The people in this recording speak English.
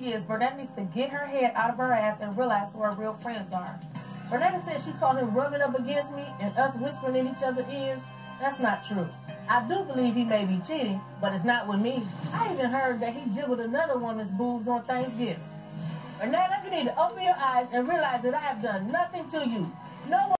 she is. Bernetta needs to get her head out of her ass and realize who her real friends are. Bernetta said she caught him rubbing up against me and us whispering in each other's ears. That's not true. I do believe he may be cheating, but it's not with me. I even heard that he jiggled another woman's boobs on Thanksgiving. Bernetta, you need to open your eyes and realize that I have done nothing to you. No one